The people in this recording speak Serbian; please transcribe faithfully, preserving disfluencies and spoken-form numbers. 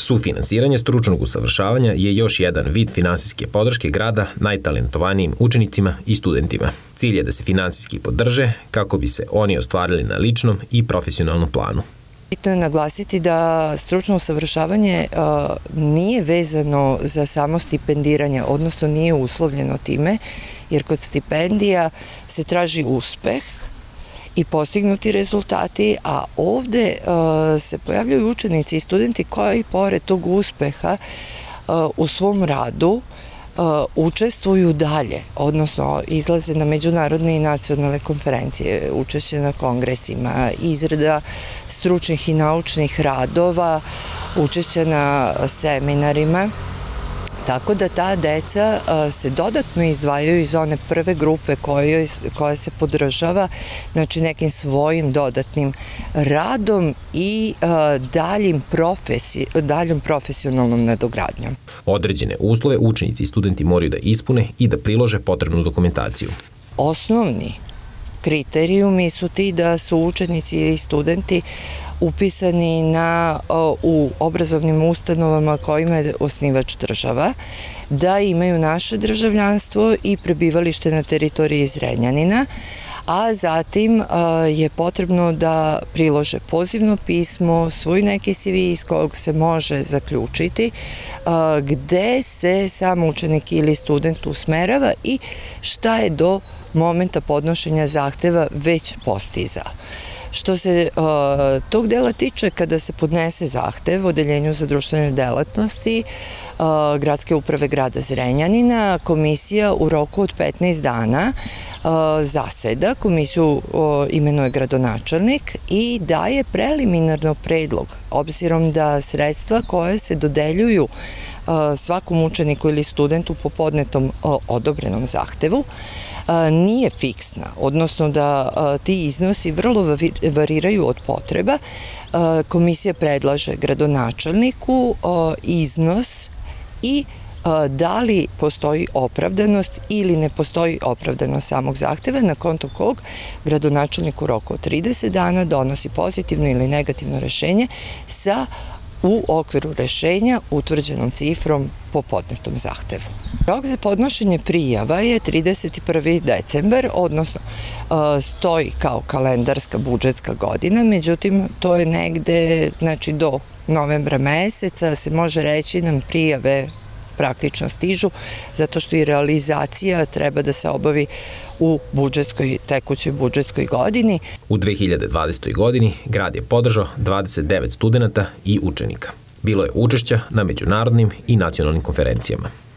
Sufinansiranje stručnog usavršavanja je još jedan vid finansijske podrške grada najtalentovanijim učenicima i studentima. Cilj je da se finansijski podrže kako bi se oni ostvarili na ličnom i profesionalnom planu. Bitno je naglasiti da stručno usavršavanje nije vezano za samo stipendiranje, odnosno nije uslovljeno time, jer kod stipendija se traži uspeh i postignuti rezultati, a ovde se pojavljaju učenici i studenti koji pored tog uspeha u svom radu učestvuju dalje, odnosno izlaze na međunarodne i nacionalne konferencije, učešće na kongresima, izrada stručnih i naučnih radova, učešće na seminarima. Tako da ta deca se dodatno izdvajaju iz one prve grupe koja se podržava, znači nekim svojim dodatnim radom i daljom profesionalnom nadogradnjom. Određene uslove učenici i studenti moraju da ispune i da prilože potrebnu dokumentaciju. Osnovni kriterijumi su ti da su učenici i studenti upisani na, u obrazovnim ustanovama kojima je osnivač država, da imaju naše državljanstvo i prebivalište na teritoriji Zrenjanina, a zatim je potrebno da prilože pozivno pismo, svoj neki C V iz kojeg se može zaključiti gde se sam učenik ili student usmerava i šta je do momenta podnošenja zahteva već postizao. Što se tog dela tiče, kada se podnese zahtev Odeljenju za društvene delatnosti Gradske uprave grada Zrenjanina, komisija u roku od petnaest dana zaseda, komisiju imenuje gradonačelnik i daje preliminarno predlog, obzirom da sredstva koje se dodeljuju svakom učeniku ili studentu po podnetom odobrenom zahtevu nije fiksna, odnosno da ti iznosi vrlo variraju od potreba. Komisija predlaže gradonačelniku iznos i da li postoji opravdanost ili ne postoji opravdanost samog zahteva, na konto kog gradonačelnik u roku od trideset dana donosi pozitivno ili negativno rešenje sa u okviru rešenja utvrđenom cifrom po podnetom zahtevu. Rok za podnošenje prijava je trideset prvi decembar, odnosno stoji kao kalendarska budžetska godina, međutim to je negde, znači do novembra meseca se može reći nam prijave praktično stižu, zato što i realizacija treba da se obavi u budžetskoj, tekućoj budžetskoj godini. U dve hiljade dvadesetoj. godini grad je podržao dvadeset devet studenata i učenika. Bilo je učešća na međunarodnim i nacionalnim konferencijama.